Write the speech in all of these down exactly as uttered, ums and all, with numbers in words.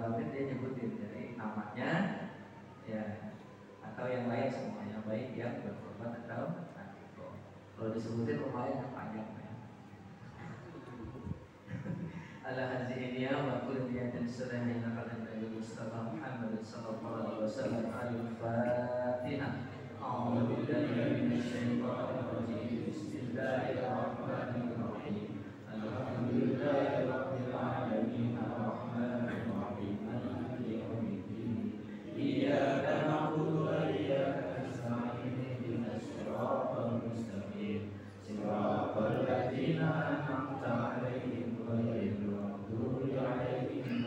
Rawit dia nyebutin dari namanya ya atau yang lain semuanya baik yang berkorban atau akikoh. Kalau disebutin lumayan panjang ya. Ala hazihi wa kulliyatin sirrina qala Nabi Mustafa Muhammad sallallahu alaihi wasallam al-Fatihah. A'udzu billahi minasy syaithanir rajim. Bismillahirrahmanirrahim. Alhamdulillahi rabbil alamin arrahmanir rahim maliki yaumiddin. Iyyaka na'budu wa iyyaka nasta'in ihdinas siratal mustaqim. Siratal ladzina an'amta 'alaihim ghairil maghdubi 'alaihim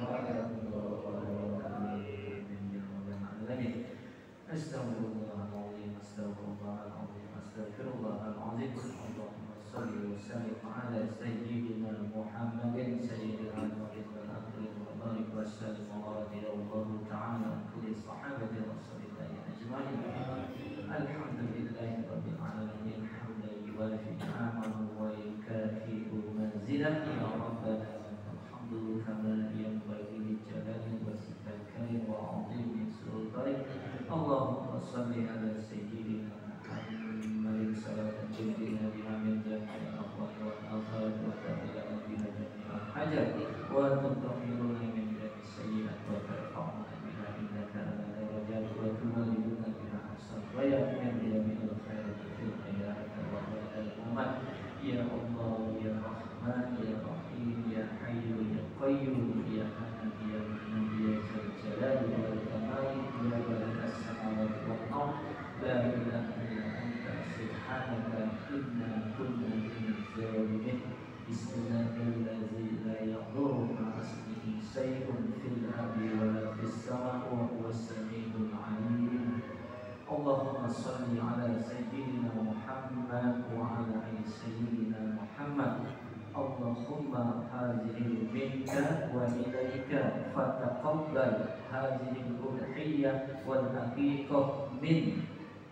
waladdallin. Astaghfirullahaladzim, astaghfirullahaladzim, astaghfirullahaladzim. Allahumma salli wa sallim ala sayyidina Muhammadin sayyidil awwalin wal akhirin wa barik wa sallim wa radiyallahu ta'ala kulli sahabati rasulillahi ajma'in. Alhamdulillahi rabbil alamin hamdan yuwafi ni'amahu wa yukafi'u mazidah. Ya rabbana alhamdu kama yanbaghi li jalali wajhikal karim wa 'azimi sultanik. Allahumma salli ala sayyidina Muhammadin salatan tunjina biha min jami'il ahwali wal afat wa ta'ala biha jami'al hajat wa tutahhiruna min jami'is sayyi'at wa tarfa'una biha innaka ala darajat wa tuballighuna biha aqsal ghayat min jami'il khairat fil hayati wa ba'dal mamat. Ya Allah ya Rahman ya Rahim ya Hayyu ya Qayyum ya Hanan ya Manan ya Dzal Jalali wal Kamal ya Badi'as samawati wal ardh. La ilaha illa anta subhanaka inna kunna minaz zalimin. Bismillahirrahmanirrahim. La yadurru ma'a ismihi shay'un fil ardi wa la fis samaa'i wa huwas samii'ul 'aliim. Allahumma salli ala sayyidina Muhammad wa ala ali sayyidina Muhammad. Allahumma hazihi minka wa ilaika fataqabbal hazihi al-udhiyyah wal haqiqah min.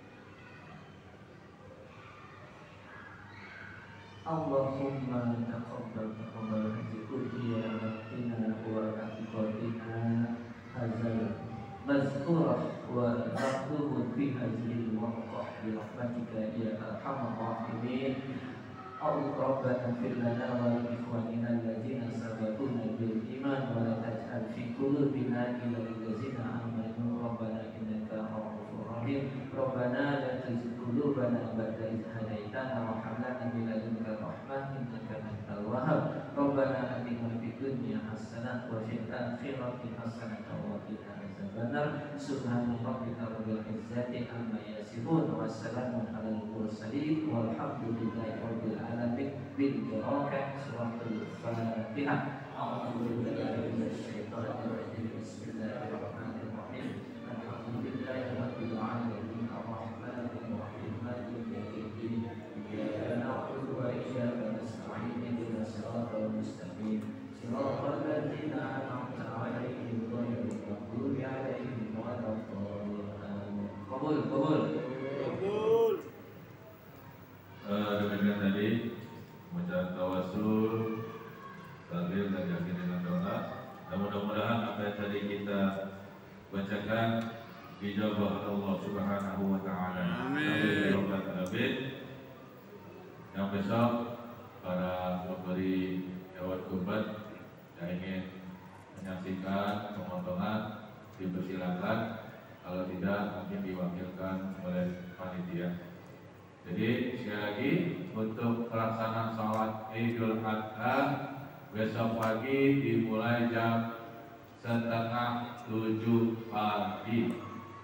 Allahumma taqabbal taqabbal hazihi al-udhiyyah wa wa haqiqatina hazal mazkurah wa naqduhu fi hazihi al-waqah bi rahmatika ya arhamar rahimin. Rabbana fir lana wa li ikhwanina alladzina sabaquna bil iman wa la taj'al fi qulubina ghillan lil ladzina amanu rabbana innaka ra'ufur rahim. Rabbana la tuzigh qulubana ba'da idh hadaitana wa hab lana min ladunka rahmah innaka antal wahhab. Rabbana atina fid dunya hasanah wa fil akhirati hasanah wa qina adzabannar. Subhana rabbika rabbil izzati amma yasifun wa salamun alal mursalin walhamdulillahi rabbil alamin. Bil barakah suratul Fatihah. A'udzu billahi minasy syaithanir rajim. Bismillahirrahmanirrahim. Alhamdulillahi rabbil alamin arrahmanir rahim maliki yaumiddin. Iyyaka na'budu wa iyyaka nasta'in ihdinas siratal mustaqim. Siratal ladzina an'amta 'alaihim ghairil maghdubi 'alaihim waladdallin. Qabul, qabul. Qabul. Demikian tadi mengucapkan tawasul, tahlil dan yakin dengan doa. Dan mudah-mudahan apa yang tadi kita bacakan dijabah Allah Subhanahu wa taala. Amin. Yang besok para pemberi hewan kurban yang ingin menyaksikan pemotongan dipersilakan. Kalau tidak mungkin diwakilkan oleh panitia. Jadi sekali lagi untuk pelaksanaan sholat Idul Adha besok pagi dimulai jam setengah tujuh pagi.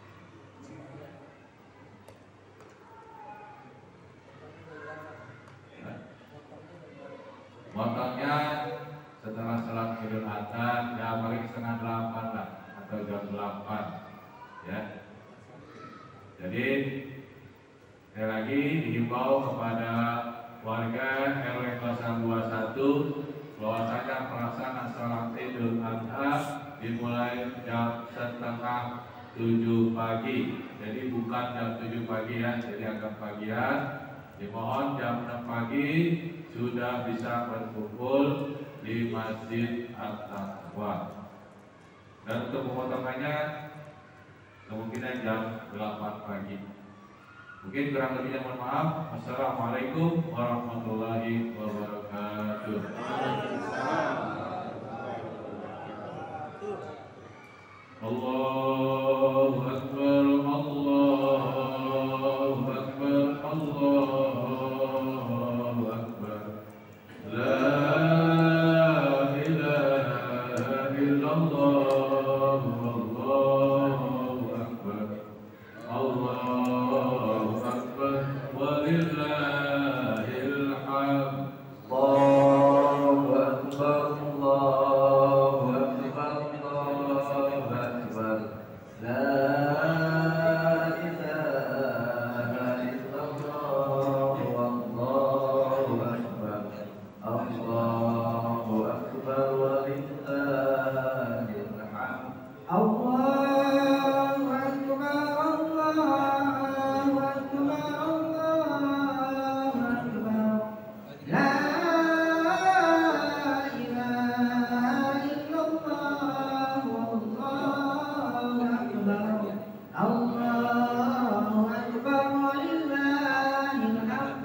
Motongnya setelah sholat Idul Adha ya paling setengah delapan lah atau jam delapan ya. Jadi sekali lagi dihimbau kepada warga R W nol satu dua satu bahwasanya pelaksanaan sholat Idul Adha dimulai jam setengah tujuh pagi. Jadi bukan jam tujuh pagi ya, jadi agak pagian. Dimohon jam enam pagi sudah bisa berkumpul di Masjid At-Taqwa. Dan untuk pemotongannya kemungkinan jam delapan pagi. Mungkin kurang lebihnya mohon maaf. Wassalamualaikum warahmatullahi wabarakatuh. Allahu Akbar, Allahu Akbar, Allahu Akbar. La ilaha illallah, Allahu Akbar, Allahu Akbar, walillahil hamd. Allahu Akbar, Allahu Akbar, Allahu Akbar. La ilaha illallah, Allahu Akbar, Allahu Akbar, walillahil hamd. Allahu Akbar, Allahu Akbar, Allahu Akbar. La ilaha illallah, Allahu Akbar, Allahu Akbar, walillahil hamd.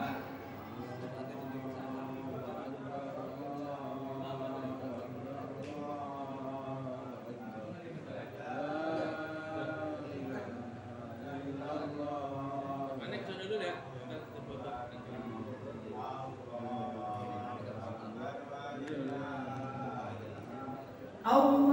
Allah